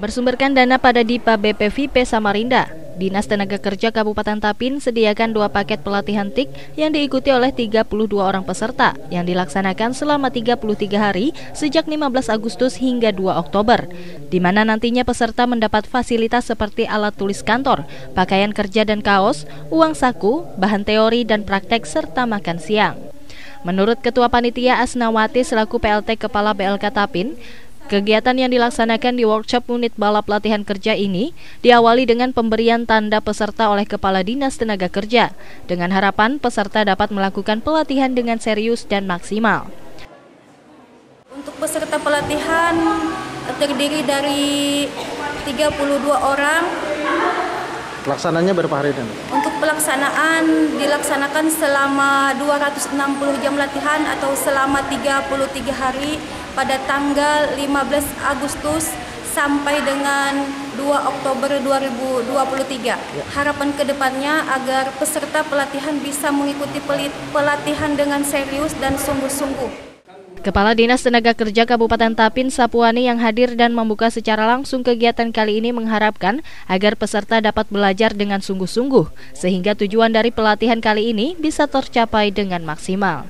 Bersumberkan dana pada Dipa BPVP Samarinda, Dinas Tenaga Kerja Kabupaten Tapin sediakan 2 paket pelatihan TIK yang diikuti oleh 32 orang peserta yang dilaksanakan selama 33 hari sejak 15 Agustus hingga 2 Oktober, di mana nantinya peserta mendapat fasilitas seperti alat tulis kantor, pakaian kerja dan kaos, uang saku, bahan teori dan praktek serta makan siang. Menurut Ketua Panitia Asnawati selaku PLT Kepala BLK Tapin, kegiatan yang dilaksanakan di workshop unit balap latihan kerja ini diawali dengan pemberian tanda peserta oleh Kepala Dinas Tenaga Kerja, dengan harapan peserta dapat melakukan pelatihan dengan serius dan maksimal. Untuk peserta pelatihan terdiri dari 32 orang. Pelaksananya berapa hari dan? Untuk pelaksanaan dilaksanakan selama 260 jam latihan atau selama 33 hari pada tanggal 15 Agustus sampai dengan 2 Oktober 2023. Harapan kedepannya agar peserta pelatihan bisa mengikuti pelatihan dengan serius dan sungguh-sungguh. Kepala Dinas Tenaga Kerja Kabupaten Tapin Sapuani yang hadir dan membuka secara langsung kegiatan kali ini mengharapkan agar peserta dapat belajar dengan sungguh-sungguh sehingga tujuan dari pelatihan kali ini bisa tercapai dengan maksimal.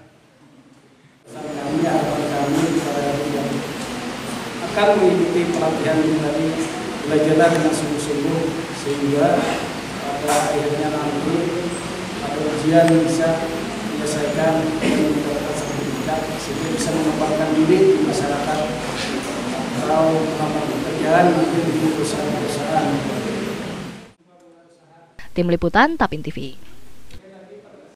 Akan mengikuti pelatihan dari belajar dengan sungguh-sungguh sehingga pada akhirnya nanti atau ujian bisa menyelesaikan mendapatkan sertifikat sehingga bisa mengembangkan diri di masyarakat atau melamar pekerjaan mungkin di perusahaan-perusahaan. Tim Liputan Tapin TV.